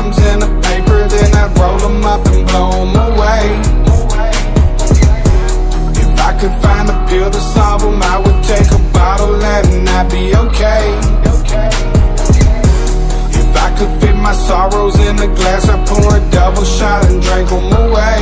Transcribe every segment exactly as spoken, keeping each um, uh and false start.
problems in a paper, then I'd roll them up and blow them away. If I could find a pill to solve them, I would take a bottle and I'd be okay. If I could fit my sorrows in a glass, I'd pour a double shot and drink them away.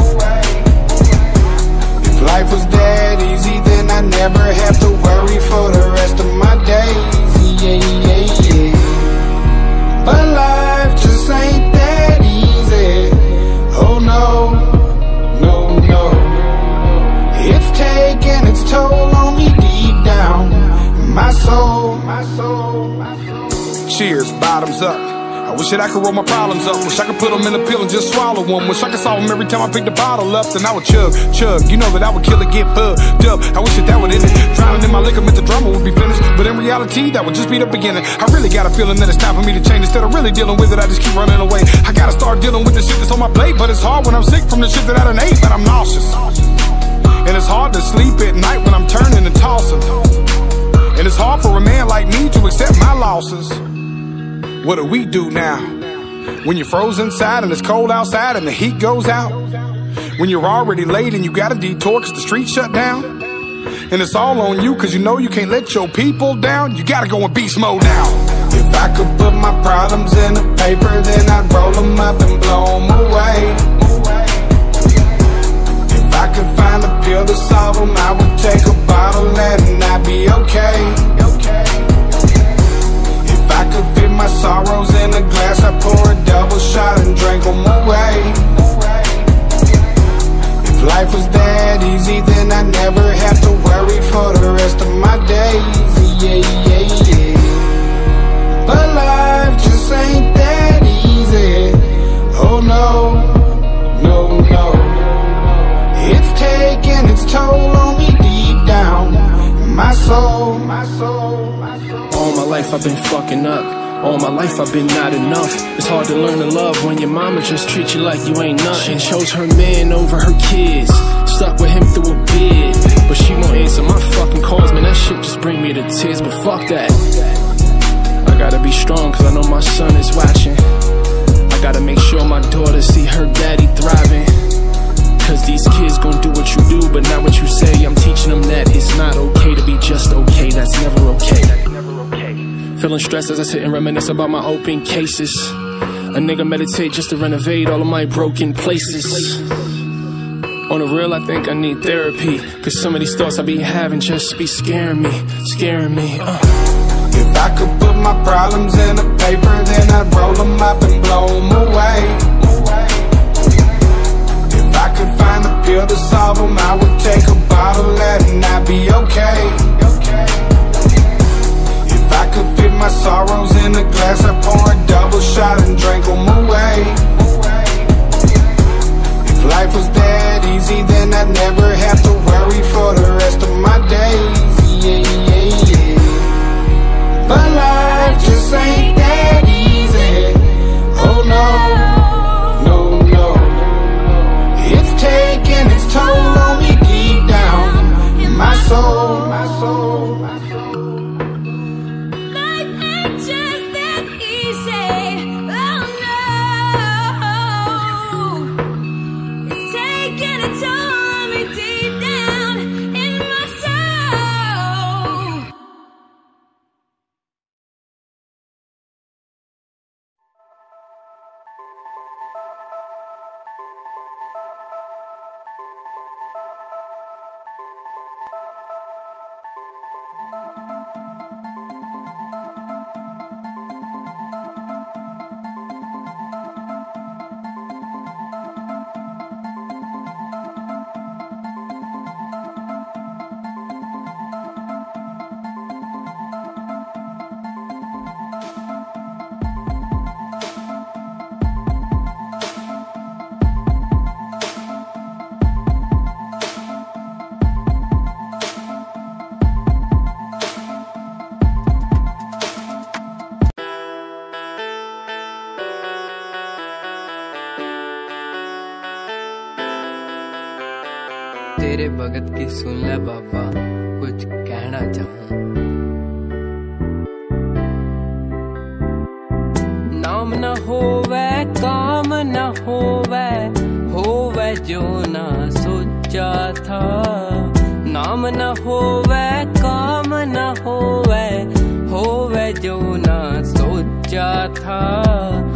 If life was that easy, then I'd never have to worry for the rest of my days. Yeah, yeah, yeah. But life just ain't that easy. Oh no, no, no. It's taking its toll on me deep down in my soul, my soul, my soul. Cheers, bottoms up. I wish that I could roll my problems up. Wish I could put them in a pill and just swallow them. Wish I could solve them every time I pick the bottle up. Then I would chug, chug. You know that I would kill it, get fucked up. I wish that that would end it. Drowning in my liquor meant the drama would be finished. But in reality, that would just be the beginning. I really got a feeling that it's time for me to change. Instead of really dealing with it, I just keep running away. I gotta start dealing with the shit that's on my plate. But it's hard when I'm sick from the shit that I done ate. But I'm nauseous. And it's hard to sleep at night when I'm turning and tossing. And it's hard for a man like me to accept my losses. What do we do now? When you're frozen inside and it's cold outside and the heat goes out? When you're already late and you got a detour cause the streets shut down? And it's all on you cause you know you can't let your people down? You gotta go in beast mode now. If I could put my problems in a paper, then I'd roll them up and blow them away. If I could find a pill to solve them, I would take a bottle and I'd be okay. If I could fit my sorrows in a glass, I'd pour a double shot and drink them away. If life was that easy, then I'd never have to worry for the rest of my days. Yeah, yeah, yeah. But life just ain't that easy. Oh no, no, no. It's taking its toll on me deep down in my soul, my soul, my soul. All my life I've been fucking up. All my life I've been not enough. It's hard to learn to love when your mama just treats you like you ain't nothing. She chose her man over her kids, stuck with him through a bid. But she won't answer my fucking calls, man, that shit just bring me to tears. But fuck that, I gotta be strong cause I know my son is watching. I gotta make sure my daughter see her daddy thriving. Cause these kids gon' do what you do, but not what you say. I'm teaching them that it's not okay to be just okay. That's never okay. Feeling stressed as I sit and reminisce about my open cases. A nigga meditate just to renovate all of my broken places. On the real, I think I need therapy. Cause some of these thoughts I be having just be scaring me, scaring me. uh. If I could put my problems in a paper, then I'd roll them up and blow them away. If I could find a pill to solve them, I would take a bottle and I'd be okay. If I could fit my sorrows in a glass, I'd pour a double shot and drink them away. If life was that easy, then I'd never have to worry for the rest of my days. Yeah, yeah, yeah. But life just ain't that easy. Oh no, no, no. It's taking its toll on me deep down in my soul, my soul, my soul. Life ain't just that easy. Oh no. It's taking its toll on me deep down in my soul. तेरे भगत की सुन ले बाबा, कुछ कहना चाहूं। नाम न होवे होवे होवे जो ना सोचा था। नाम न होवे काम न होवे होवे जो ना सोचा था।